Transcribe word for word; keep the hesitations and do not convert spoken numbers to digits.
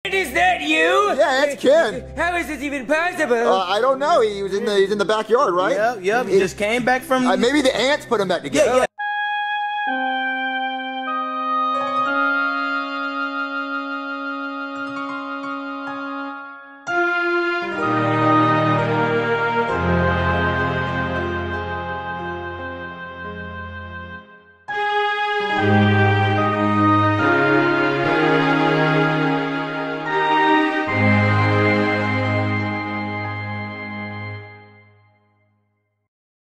Is that you? Yeah, that's Ken. How is this even possible? Uh, I don't know. He was in the he's in the backyard, right? Yep, yep. He just came back from. Uh, maybe the ants put him back together. Yeah, yeah.